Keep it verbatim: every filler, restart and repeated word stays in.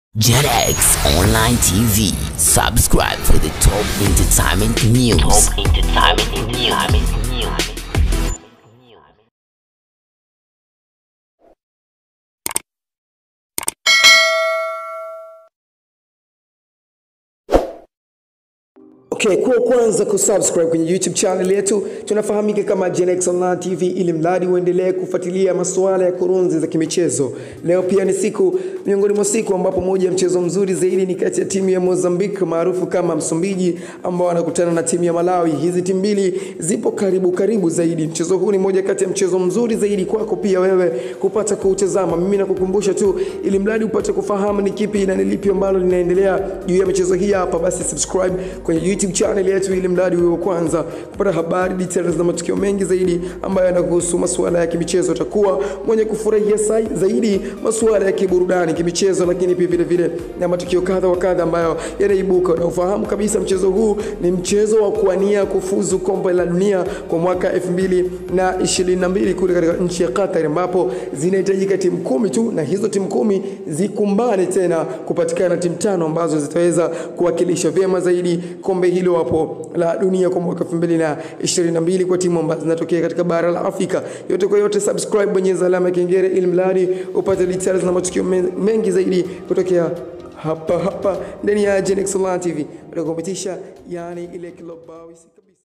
JetX Online T V. Subscribe for the top entertainment news. Top entertainment news. Okay, kwa kwanza kusubscribe kwenye YouTube channel yetu, tunafahamika kama JetX Online T V, ili mradi uendelee kufuatilia masuala ya kurunzi za kimichezo. Leo pia ni siku miongoni mwa siku ambapo moja ya mchezo mzuri zaidi ni kati ya timu ya Mozambique maarufu kama Msumbiji ambao wanakutana na timu ya Malawi. Hizi timu mbili zipo karibu karibu zaidi. Mchezo huu ni moja kati ya mchezo mzuri zaidi kwako pia wewe kupata kuutazama. Mimi nakukumbusha tu ili mradi upate kufahamu ni kipi na ni lipi ambalo linaendelea juu ya michezo hii hapa, basi subscribe kwenye YouTube channel yetu ili mradi uwe kwanza kupata habari, details na matukio mengi zaidi ambayo yanahusu masuala ya kimichezo. Utakuwa mwenye kufurahia zaidi masuala ya kiburudani, kimichezo, lakini pia vile vile na matukio kadha wa kadha ambayo yanaibuka. Na ufahamu kabisa mchezo huu ni mchezo wa kuania kufuzu kombe la dunia kwa mwaka elfu mbili na ishirini na mbili kule katika nchi ya Qatar, ambapo zinahitajika timu kumi tu, na hizo timu kumi zikumbane tena kupatikana timu tano ambazo zitaweza kuwakilisha vyema zaidi kombe hilo hapo la dunia kwa mwaka elfu mbili na ishirini na mbili kwa timu ambazo zinatokea katika bara la Afrika. Yote kwa yote, subscribe, bonyeza alama ya kengele ili mradi upate details na matukio mengi zaidi kutokea hapa hapa ndani ya JetX Online T V. Utakometisha yani ile kilobawi